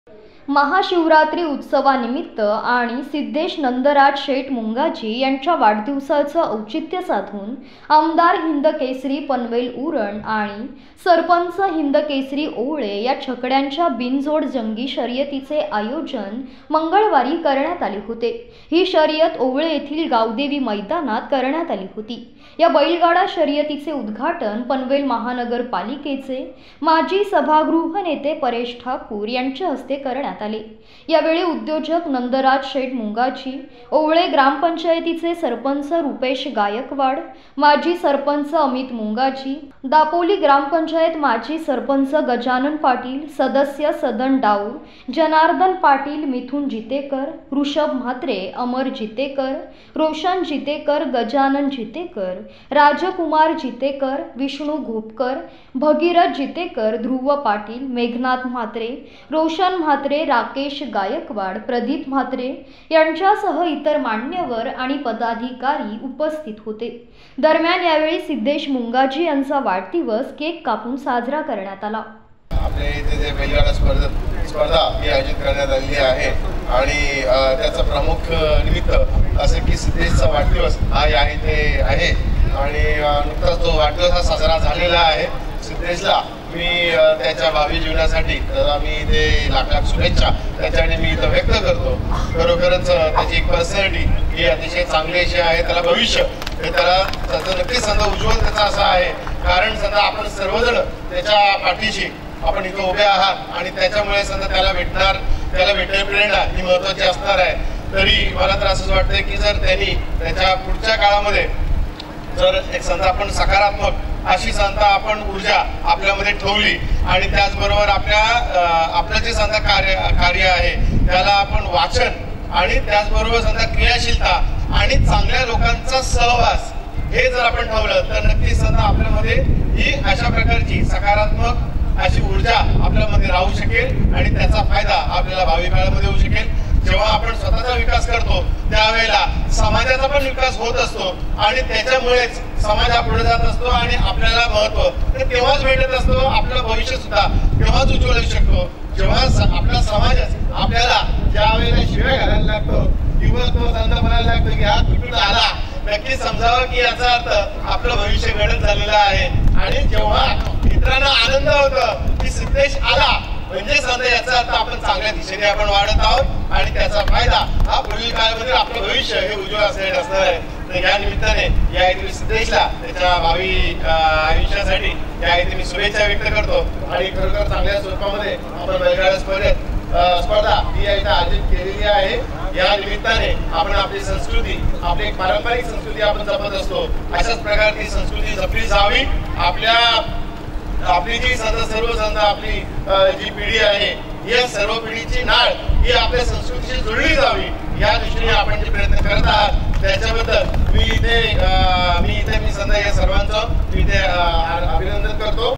महाशिवरात्री उत्सवानिमित्त आणि सिद्धेश नंदराज शेठ मुंगाजी यांच्या वाढदिवसाचं औचित्य साधून आमदार हिंदकेसरी पनवेल उरण आणि सरपंच हिंदकेसरी ओवळे या छकड्यांच्या बिनजोड जंगी शर्यतीचे आयोजन मंगळवारी करण्यात आले होते। ही शर्यत ओवळे येथील गावदेवी मैदानात करण्यात आली होती। या बैलगाडा शर्यतीचे उद्घाटन पनवेल महानगरपालिकेचे माजी सभागृह नेते परेश ठाकूर यांच्या हस्ते करण्यात आले। यावेळी उद्योजक नंदराज शेठ मुंगाजी, ओवळे ग्रामपंचायतीचे सरपंच रुपेश गायकवाड, माजी सरपंच अमित मुंगाजी, दापोली ग्रामपंचायत माजी सरपंच गजानन पाटील, सदस्य सदन डाऊर, जनार्दन पाटील, मिथुन जितेकर, ऋषभ म्हात्रे, अमर जितेकर, रोशन जितेकर, गजानन जितेकर, राजकुमार जितेकर, विष्णू घोपकर, भगीरथ जितेकर, ध्रुव पाटील, मेघनाथ म्हात्रे, रोशन म्हात्रे, राकेश गायकवाड, प्रदीप म्हात्रे यांच्यासह इतर मान्यवर आणि पदाधिकारी उपस्थित होते। दरम्यान यावेळी सिद्धेश मुंगाजी यांचा वाढदिवस केक कापून साजरा करण्यात आला। आपल्या इथे जे बैलगाडा स्पर्धा ही आयोजित करण्यात आलेली आहे आणि त्याचा प्रमुख निमित्त असं की सिद्धेशचा वाढदिवस हा या इथे आहे आणि नुकताच तो वाढदिवस हा साजरा झालेला आहे। सिद्धेशला मी त्याच्या भावी जीवनासाठी मी इथे लाख लाख शुभेच्छा त्याच्यासाठी मी इथं व्यक्त करतो। खरोखरच त्याची एक पर्सनॅलिटी ही अतिशय चांगली अशी आहे। त्याला भविष्य हे त्याचं नक्कीच संध उज्ज्वल त्याचा असा आहे, कारण संधा आपण सर्वजण त्याच्या पाठीशी आपण इथं उभे आहात आणि त्याच्यामुळे संधा त्याला भेटणारी प्रेरणा ही महत्वाची असणार आहे। तरी मला तर असंच वाटतंय की जर त्यांनी त्याच्या पुढच्या काळामध्ये जर एक संधा आपण सकारात्मक अशी संधा आपण ऊर्जा आपल्यामध्ये ठेवली आणि त्याचबरोबर आपलं जे संधा कार्य आहे त्याला आपण वाचन आणि त्याचबरोबर संधा क्रियाशीलता आणि चांगल्या लोकांचा सहवास हे जर आपण ठेवलं तर नक्कीच संधा आपल्यामध्ये ही अशा प्रकारची सकारात्मक अशी ऊर्जा आपल्यामध्ये राहू शकेल आणि त्याचा फायदा आपल्याला भावी काळामध्ये होऊ शकेल। जेव्हा आपण स्वतःचा विकास करतो त्यावेळेला समाजाचा पण विकास होत असतो आणि त्याच्यामुळेच समाज पुढे जात असतो आणि आपल्याला महत्व तेव्हाच भेटत असतो। आपलं भविष्य सुद्धा तेव्हाच उज्ज्वल होऊ शकतो जेव्हा आपला समाजच आपल्याला ज्या वेळेला शिव्या घालायला लागतो किंवा तो संध म्हणायला लागतो की हा कुठून आला, नक्कीच समजावं की याचा अर्थ आपलं भविष्य घडत झालेलं आहे। आणि जेव्हा मित्रांना आनंद होतो की सिद्धेश आला म्हणजे संध याचा अर्थ आपण चांगल्या दिशेने आपण वाढत आहोत आणि त्याचा फायदा हा पुढील काळामध्ये आपलं भविष्य हे उज्ज्वल असणार आहे। तर या निमित्ताने या इथे सिद्धेशला त्याच्या भावी आयुष्यासाठी या इथे मी शुभेच्छा व्यक्त करतो आणि खरोखर चांगल्या स्वरूपामध्ये आपण बैलगाडा स्पर्धा ही इथे आयोजित केलेली आहे। या निमित्ताने आपण आपली संस्कृती आपली पारंपरिक संस्कृती आपण जपत असतो। अशाच प्रकारची संस्कृती जपली जावी। आपली जी सर्व संध आपली जी पिढी आहे या सर्व पिढीची नाळ ही आपल्या संस्कृतीशी जोडली जावी या दृष्टीने आपण जे प्रयत्न करत आहात त्याच्याबद्दल मी इथे संध या सर्वांचं इथे अभिनंदन करतो।